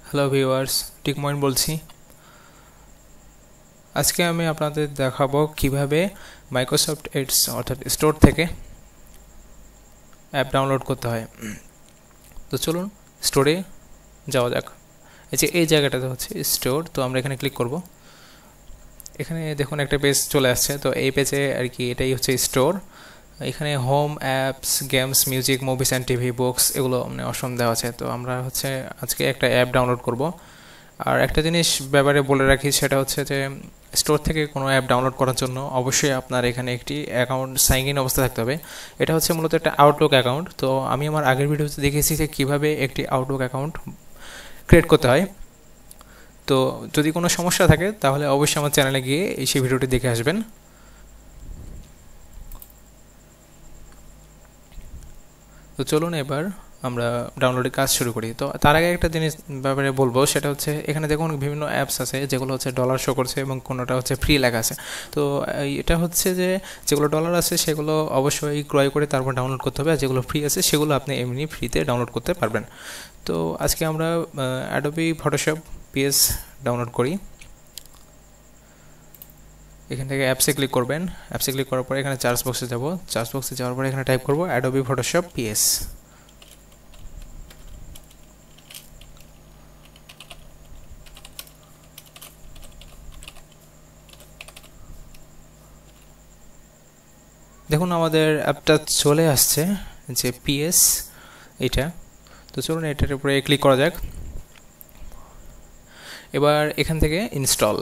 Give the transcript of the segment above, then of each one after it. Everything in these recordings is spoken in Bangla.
হ্যালো ভিউয়ার্স, টিকময়েন বলছি। আজকে আমি আপনাদের দেখাবো কিভাবে মাইক্রোসফট এডস অর্থাৎ স্টোর থেকে অ্যাপ ডাউনলোড করতে হয়। তো চলুন স্টোরে যাওয়া যাক। এই জায়গাটাতে হচ্ছে স্টোর, তো আমরা এখানে ক্লিক করব। এখানে দেখুন একটা পেজ চলে আসছে, তো এই পেজে আর কি এটাই হচ্ছে স্টোর। এখানে home, apps, games, music, movies and TV, books এগুলো মানে অপশন দেওয়া আছে। তো আমরা হচ্ছে আজকে একটা অ্যাপ ডাউনলোড করব। আর একটা জিনিস ব্যাপারে বলে রাখি, সেটা হচ্ছে যে স্টোর থেকে কোনো অ্যাপ ডাউনলোড করার জন্য অবশ্যই আপনার এখানে একটি অ্যাকাউন্ট সাইন ইন অবস্থা থাকতে হবে। এটা হচ্ছে মূলত একটা আউটলুক অ্যাকাউন্ট। তো আমি আমার আগের ভিডিওতে দেখেছি যে কীভাবে একটি আউটলুক অ্যাকাউন্ট ক্রিয়েট করতে হয়। তো যদি কোনো সমস্যা থাকে তাহলে অবশ্যই আমার চ্যানেলে গিয়ে সেই ভিডিওটি দেখে আসবেন। তো চলুন এবার আমরা ডাউনলোডের কাজ শুরু করি। তো তার আগে একটা জিনিস ব্যাপারে বলবো, সেটা হচ্ছে এখানে দেখুন বিভিন্ন অ্যাপস আছে যেগুলো হচ্ছে ডলার শো করছে এবং কোনোটা হচ্ছে ফ্রি লেখা আছে। তো এটা হচ্ছে যে যেগুলো ডলার আছে সেগুলো অবশ্যই ক্রয় করে তারপর ডাউনলোড করতে হবে, আর যেগুলো ফ্রি আছে সেগুলো আপনি এমনি ফ্রিতে ডাউনলোড করতে পারবেন। তো আজকে আমরা অ্যাডোবি ফটোশপ পিএস ডাউনলোড করি। এখান থেকে অ্যাপসে ক্লিক করবেন। অ্যাপসে ক্লিক করার পরে এখানে চার্জ বক্সে যাব। চার্জ বক্সে যাওয়ার পরে এখানে টাইপ করব অ্যাডোবি ফটোশপ পিএস। দেখুন আমাদের অ্যাপটা চলে আসছে, যে পিএস এটা। তো চলুন এটার উপরে ক্লিক করা যাক। এবার এখান থেকে ইনস্টল।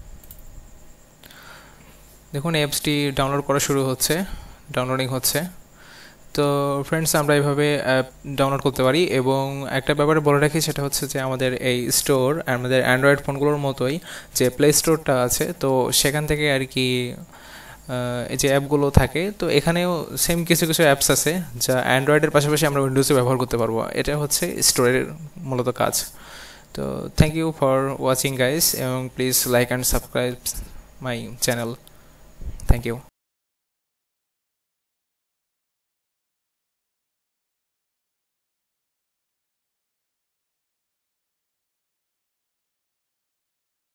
দেখুন অ্যাপসটি ডাউনলোড করা শুরু হচ্ছে, ডাউনলোডিং হচ্ছে। তো ফ্রেন্ডস, আমরা এইভাবে অ্যাপ ডাউনলোড করতে পারি। এবং একটা ব্যাপারে বলে রাখি, সেটা হচ্ছে যে আমাদের এই স্টোর আমাদের অ্যান্ড্রয়েড ফোনগুলোর মতোই যে প্লে স্টোরটা আছে, তো সেখান থেকে আর কি এই যে অ্যাপগুলো থাকে, তো এখানেও সেম কিছু কিছু অ্যাপস আছে যা অ্যান্ড্রয়েডের পাশাপাশি আমরা উইন্ডোজে ব্যবহার করতে পারবো। এটা হচ্ছে স্টোরের মূলত কাজ। তো thank you for watching guys, এবং please like and subscribe my channel. Thank you.